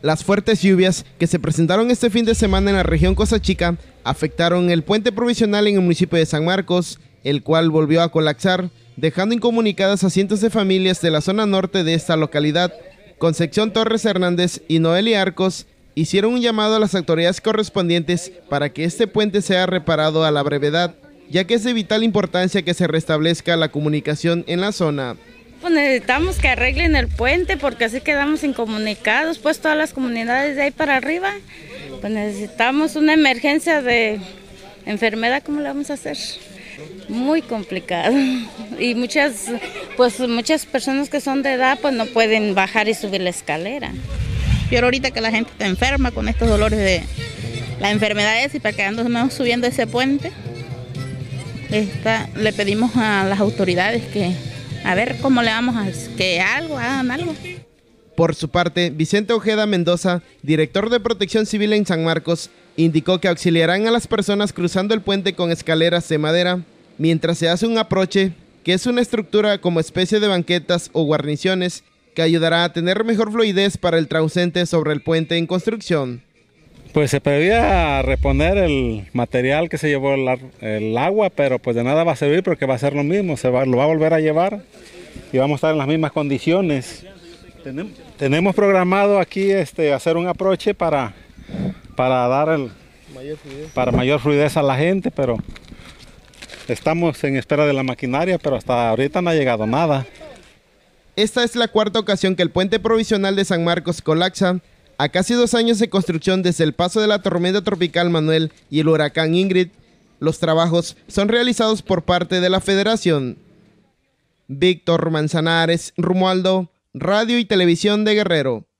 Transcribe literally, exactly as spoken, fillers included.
Las fuertes lluvias que se presentaron este fin de semana en la región Cozachica afectaron el puente provisional en el municipio de San Marcos, el cual volvió a colapsar, dejando incomunicadas a cientos de familias de la zona norte de esta localidad. Concepción Torres Hernández y Noelia Arcos hicieron un llamado a las autoridades correspondientes para que este puente sea reparado a la brevedad, ya que es de vital importancia que se restablezca la comunicación en la zona. Pues necesitamos que arreglen el puente porque así quedamos incomunicados, pues todas las comunidades de ahí para arriba, pues necesitamos una emergencia de enfermedad, ¿cómo le vamos a hacer? Muy complicado y muchas, pues muchas personas que son de edad pues no pueden bajar y subir la escalera. Pero ahorita que la gente está enferma con estos dolores de las enfermedades y para que andemos subiendo ese puente, está, le pedimos a las autoridades que a ver cómo le vamos a que algo, hagan algo. Por su parte, Vicente Ojeda Mendoza, director de Protección Civil en San Marcos, indicó que auxiliarán a las personas cruzando el puente con escaleras de madera, mientras se hace un aproche, que es una estructura como especie de banquetas o guarniciones, que ayudará a tener mejor fluidez para el transeúnte sobre el puente en construcción. Pues se pedía reponer el material que se llevó el, el agua, pero pues de nada va a servir porque va a ser lo mismo, se va, lo va a volver a llevar y vamos a estar en las mismas condiciones. Tenemos, tenemos programado aquí este, hacer un aproche para, para dar el, mayor fluidez. para mayor fluidez a la gente, pero estamos en espera de la maquinaria, pero hasta ahorita no ha llegado nada. Esta es la cuarta ocasión que el puente provisional de San Marcos colapsa, a casi dos años de construcción desde el paso de la tormenta tropical Manuel y el huracán Ingrid. Los trabajos son realizados por parte de la Federación. Víctor Manzanares, Romualdo, Radio y Televisión de Guerrero.